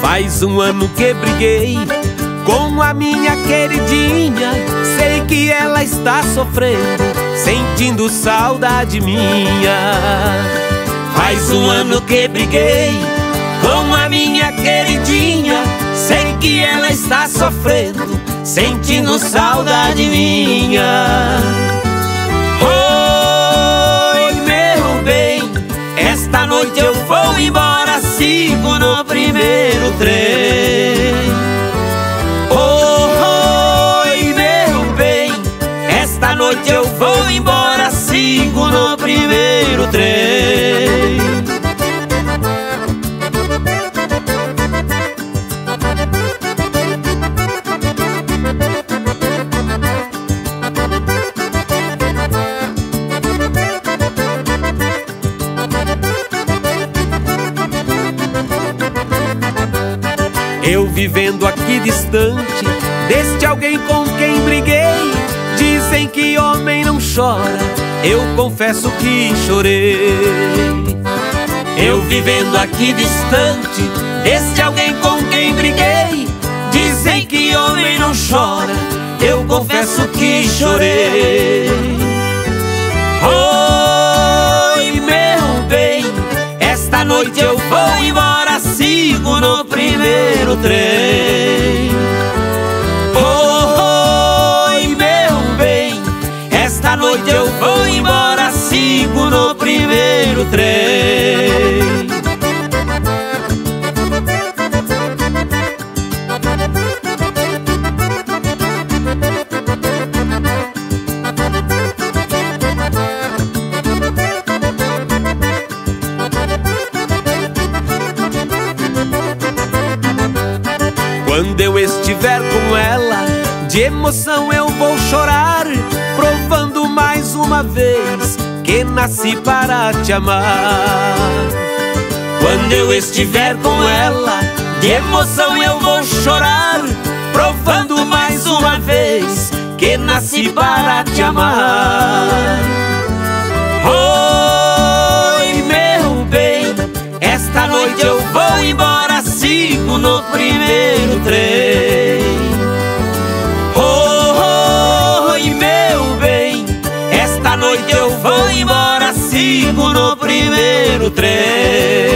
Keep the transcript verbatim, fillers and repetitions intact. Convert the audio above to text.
Faz um ano que briguei com a minha queridinha. Sei que ela está sofrendo, sentindo saudade minha. Faz um ano que briguei com a minha queridinha. Sei que ela está sofrendo, sentindo saudade minha. Oi, meu bem, esta noite eu vou embora, sigo no primeiro trem. Oi, meu bem, esta noite eu vou embora, sigo no primeiro trem. Eu vivendo aqui distante deste alguém com quem briguei. Dizem que homem não chora, eu confesso que chorei. Eu vivendo aqui distante deste alguém com quem briguei. Dizem que homem não chora, eu confesso que chorei. Oi, meu bem, esta noite eu vou embora, sigo no primeiro trem. Oi, meu bem, esta noite eu vou embora, sigo no primeiro trem. Quando eu estiver com ela, de emoção eu vou chorar, provando mais uma vez que nasci para te amar. Quando eu estiver com ela, de emoção eu vou chorar, provando mais uma vez que nasci para te amar. Oi, meu bem, esta noite eu vou embora, sigo no primeiro trem. Oi, meu bem, esta noite eu vou embora, sigo no primeiro trem.